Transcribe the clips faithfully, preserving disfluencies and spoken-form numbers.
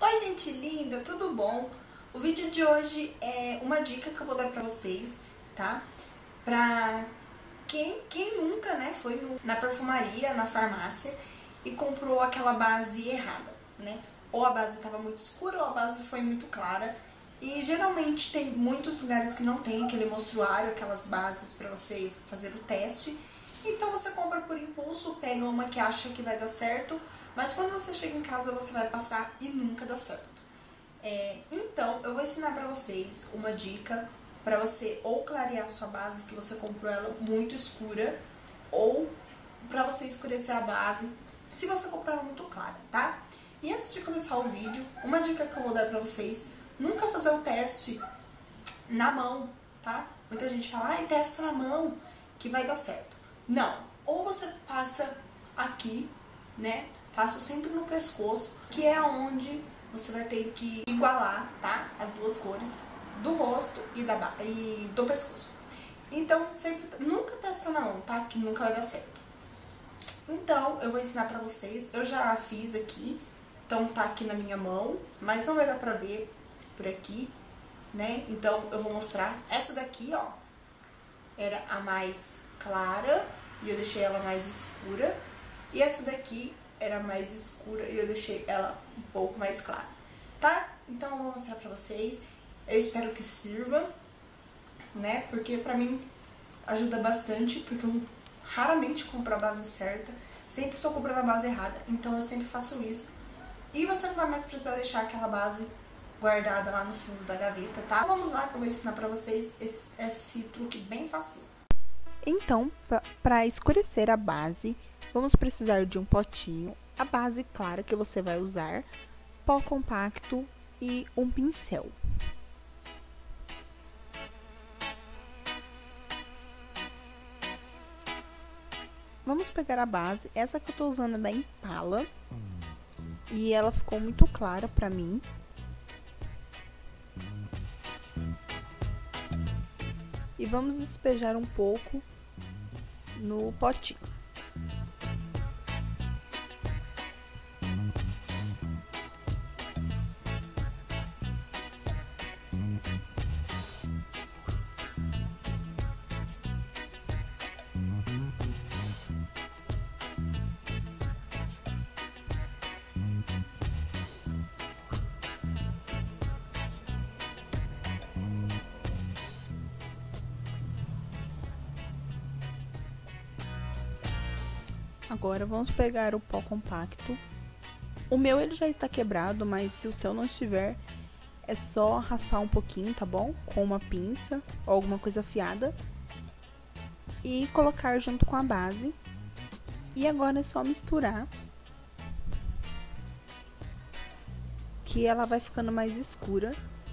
Oi, gente linda, tudo bom? O vídeo de hoje é uma dica que eu vou dar pra vocês, tá? Pra quem, quem nunca, né, foi no, na perfumaria, na farmácia e comprou aquela base errada, né? Ou a base estava muito escura ou a base foi muito clara. E geralmente tem muitos lugares que não tem aquele mostruário, aquelas bases pra você fazer o teste. Então você compra por impulso, pega uma que acha que vai dar certo, mas quando você chega em casa você vai passar e nunca dá certo. É, então eu vou ensinar pra vocês uma dica pra você ou clarear a sua base, que você comprou ela muito escura, ou pra você escurecer a base, se você comprou ela muito clara, tá? E antes de começar o vídeo, uma dica que eu vou dar pra vocês: nunca fazer o teste na mão, tá? Muita gente fala, ai, testa na mão que vai dar certo. Não, ou você passa aqui, né? Passa sempre no pescoço, que é onde você vai ter que igualar, tá? As duas cores do rosto e, da, e do pescoço. Então, sempre, nunca testa na mão, tá? Que nunca vai dar certo. Então, eu vou ensinar pra vocês. Eu já fiz aqui, então tá aqui na minha mão, mas não vai dar pra ver por aqui, né? Então, eu vou mostrar. Essa daqui, ó, era a mais clara e eu deixei ela mais escura. E essa daqui era mais escura e eu deixei ela um pouco mais clara, tá? Então, eu vou mostrar pra vocês. Eu espero que sirva, né? Porque pra mim ajuda bastante, porque eu raramente compro a base certa. Sempre tô comprando a base errada, então eu sempre faço isso. E você não vai mais precisar deixar aquela base guardada lá no fundo da gaveta, tá? Então, vamos lá que eu vou ensinar pra vocês esse, esse truque bem fácil. Então, para escurecer a base, vamos precisar de um potinho, a base clara que você vai usar, pó compacto e um pincel. Vamos pegar a base, essa que eu tô usando é da Impala, e ela ficou muito clara pra mim. E vamos despejar um pouco no potinho. Agora vamos pegar o pó compacto. O meu ele já está quebrado, mas se o seu não estiver, é só raspar um pouquinho, tá bom? Com uma pinça ou alguma coisa afiada. E colocar junto com a base. E agora é só misturar, que ela vai ficando mais escura.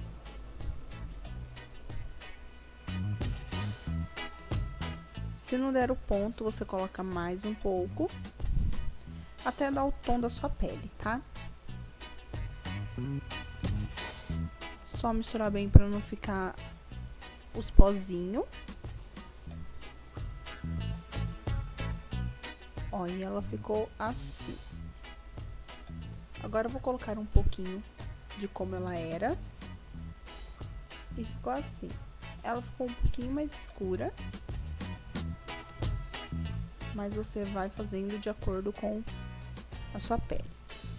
Se não der o ponto, você coloca mais um pouco, até dar o tom da sua pele, tá? Só misturar bem para não ficar os pozinhos. Ó, e ela ficou assim. Agora eu vou colocar um pouquinho de como ela era. E ficou assim. Ela ficou um pouquinho mais escura, mas você vai fazendo de acordo com a sua pele.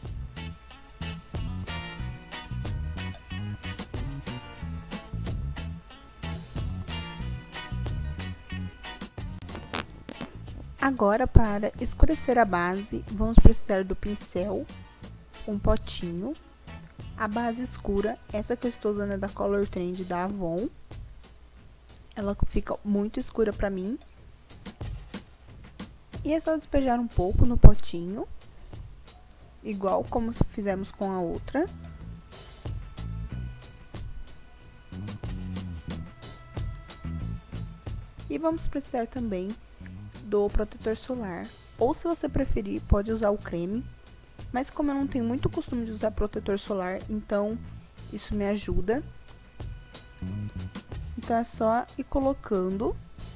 Agora, para escurecer a base, vamos precisar do pincel, um potinho, a base escura, essa que eu estou usando é da Color Trend da Avon. Ela fica muito escura pra mim. E é só despejar um pouco no potinho, igual como fizemos com a outra. E vamos precisar também do protetor solar, ou se você preferir, pode usar o creme. Mas como eu não tenho muito costume de usar protetor solar, então isso me ajuda. Então é só ir colocando.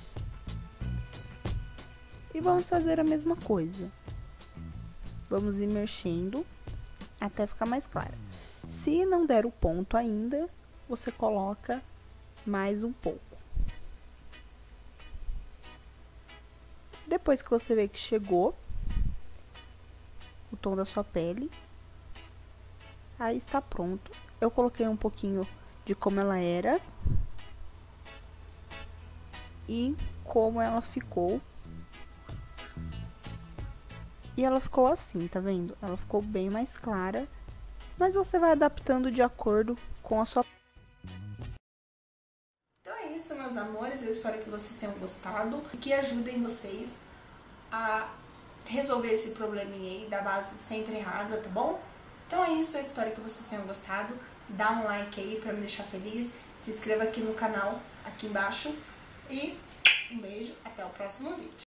E vamos fazer a mesma coisa. Vamos ir mexendo até ficar mais clara. Se não der o ponto ainda, você coloca mais um pouco. Depois que você vê que chegou o tom da sua pele, aí está pronto. Eu coloquei um pouquinho de como ela era e como ela ficou. E ela ficou assim, tá vendo? Ela ficou bem mais clara, mas você vai adaptando de acordo com a sua... Então é isso, meus amores. Eu espero que vocês tenham gostado e que ajudem vocês a resolver esse probleminha aí da base sempre errada, tá bom? Então é isso, eu espero que vocês tenham gostado. Dá um like aí pra me deixar feliz. Se inscreva aqui no canal, aqui embaixo. E um beijo, até o próximo vídeo.